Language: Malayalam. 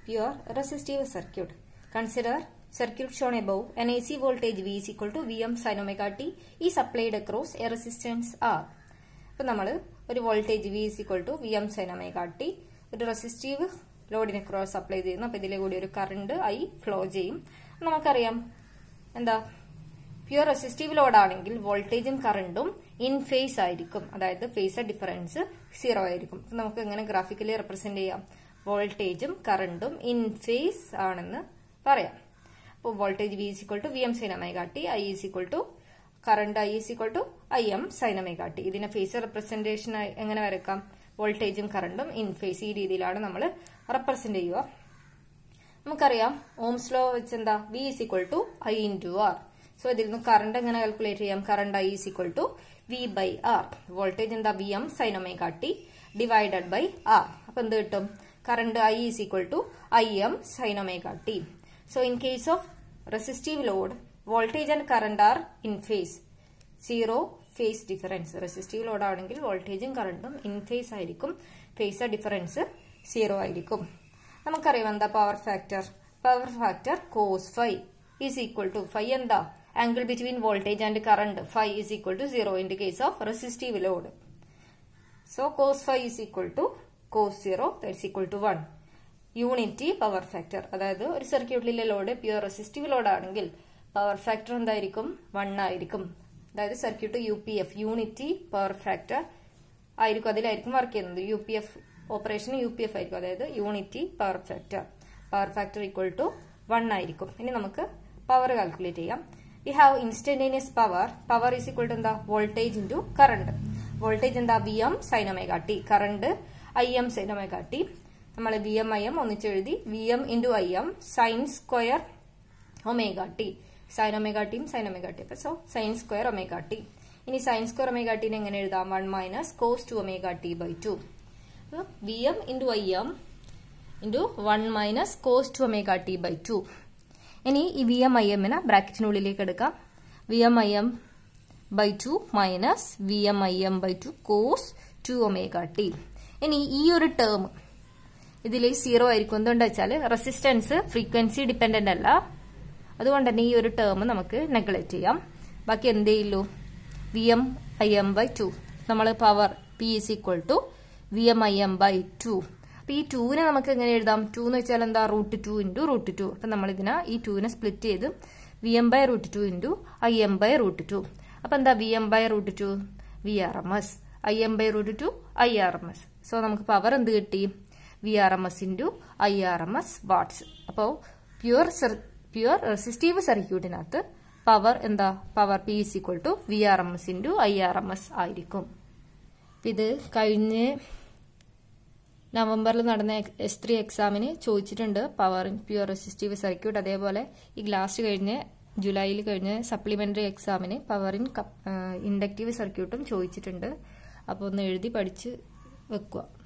pure resistive circuit. Consider circuit shown above. An AC voltage V is equal to Vm sin omega t is applied across a resistance R. അപ്പോൾ നമ്മൾ ഒരു voltage V is equal to Vm sin omega t ഒരു റെസിസ്റ്റീവ് ലോഡിനെ ക്രോസ് അപ്ലൈ ചെയ്യുന്നു. അപ്പോൾ ഇതിലെ കൂടി ഒരു കറണ്ട് I ഫ്ലോ ചെയ്യും. നമുക്കറിയാം എന്താ, പ്യുവർ റെസിസ്റ്റീവ് ലോഡ് ആണെങ്കിൽ വോൾട്ടേജും കറണ്ടും ഇൻ ഫേസ് ആയിരിക്കും. അതായത് ഫേസ് ഡിഫറൻസ് 0 ആയിരിക്കും. നമുക്ക് എങ്ങനെ ഗ്രാഫിക്കലി റെപ്രസെന്റ് ചെയ്യാം? വോൾട്ടേജും കറണ്ടും ഇൻ ഫേസ് ആണെന്ന് പറയാം. അപ്പോൾ voltage V is equal to Vm sin omega t, I is equal to current I is equal to Im sin omega t. ഇതിനെ ഫേസ് റെപ്രസെന്റേഷൻ എങ്ങനെ വരക്കാം? വോൾട്ടേജും കറണ്ടും ഇൻ ഫേസ്, ഈ രീതിയിലാണ് നമ്മൾ റെപ്രസെന്റ് ചെയ്യുക. നമുക്കറിയാം ഓംസ് ലോ വെച്ച് എന്താ, V is equal to I into R. So ഇതിൽ നിന്ന് കറണ്ട് എങ്ങനെ കാൽക്കുലേറ്റ് ചെയ്യാം? Current I is equal to V by R. Voltage എന്താ, Vm sin omega t divided by R. അപ്പൊ എന്ത് കിട്ടും? Current I is equal to Im sin omega t. So in case of resistive load, voltage and current are in phase. 0 phase difference. Resistive load ആണെങ്കിൽ വോൾട്ടേജും കറണ്ടും ഇൻ ഫേസ് ആയിരിക്കും. ഫേസ് ഡിഫറൻസ് 0 ആയിരിക്കും. നമുക്കറിയാം എന്താ power factor? Power factor cos phi is equal to, phi എന്താ, angle between voltage and current. phi is equal to 0 in the case of resistive load. So cos phi is equal to cos 0, that's equal to 1. Unity power factor, അതായത് ഒരു സർക്യൂട്ടിലെ ലോഡ് പ്യുവർ റെസിസ്റ്റീവ് ലോഡ് ആണെങ്കിൽ പവർ ഫാക്ടർ എന്തായിരിക്കും? 1 ആയിരിക്കും. അതായത് circuit UPF, unity power factor ആയിരിക്കും, അതിലായിരിക്കും വർക്ക് ചെയ്യുന്നത്. UPF ഓപ്പറേഷൻ UPF ആയിരിക്കും, അതായത് unity power factor. Power factor equal to 1 ആയിരിക്കും. ഇനി നമുക്ക് പവർ കാൽക്കുലേറ്റ് ചെയ്യാം. We have instantaneous power. Power is equal to എന്താ, വോൾട്ടേജ് ഇൻറ്റു കറണ്ട്. വോൾട്ടേജ് എന്താ, Vm sin omega t. Current Im sin omega t. നമ്മൾ Vm Im ഒന്നിച്ചെഴുതി. Vm into Im sine square omega t. Sine omega ടിയും സൈൻ ഒമേഗ ടി. അപ്പൊ so sine square omega t. ഇനി സൈൻ സ്ക്വയർ ഒമേഗ ടീനെ എങ്ങനെ എഴുതാം? 1 minus cos 2 omega t by 2. Vm into Im into 1 minus cos 2 omega t by 2. ഇനി ഈ Vm Im ബ്രാക്കറ്റിനുള്ളിലേക്ക് എടുക്കാം. Vm Im by 2 minus Vm Im by 2 cos 2 omega t. ഇനി ഈ ഒരു ടേം ഇതിൽ 0 ആയിരിക്കും. എന്തുകൊണ്ടാ വെച്ചാല് റെസിസ്റ്റൻസ് ഫ്രീക്വൻസി ഡിപ്പെൻഡന്റ് അല്ല, അതുകൊണ്ട് തന്നെ ഈ ഒരു ടേം നമുക്ക് നെഗ്ലക്ട് ചെയ്യാം. ബാക്കി എന്ത് ചെയ്യുള്ളൂ? Vm Im by 2. നമ്മൾ power P is equal to Vm Im by 2. അപ്പൊ ഈ 2നെ നമുക്ക് എങ്ങനെ എഴുതാം? 2 എന്ന് വെച്ചാൽ എന്താ, √2 ഇൻറ്റു √2. അപ്പൊ നമ്മൾ ഇതിനെ ഈ 2നെ സ്പ്ലിറ്റ് ചെയ്ത് Vm by √2 into Im by √2. അപ്പൊ എന്താ Vm by √2? VRMS. Im by √2 IRMS. So നമുക്ക് പവർ എന്ത് കിട്ടി? VRMS into IRMS watts. അപ്പോൾ പ്യുവർ റെസിസ്റ്റീവ് സർക്യൂട്ടിനകത്ത് പവർ എന്താ, power P is equal to VRMS into IRMS ആയിരിക്കും. ഇത് കഴിഞ്ഞ നവംബറിൽ നടന്ന S3 എക്സാമിന് ചോദിച്ചിട്ടുണ്ട് power in pure resistive circuit. അതേപോലെ ഈ ലാസ്റ്റ് കഴിഞ്ഞ ജൂലൈയിൽ കഴിഞ്ഞ സപ്ലിമെന്ററി എക്സാമിന് പവർ ഇൻ ഇൻഡക്റ്റീവ് സർക്യൂട്ടും ചോദിച്ചിട്ടുണ്ട്. അപ്പോൾ ഒന്ന് എഴുതി പഠിച്ച് വെക്കുക.